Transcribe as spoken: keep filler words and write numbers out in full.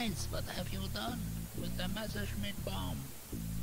Heinz, what have you done with the Messerschmitt bomb?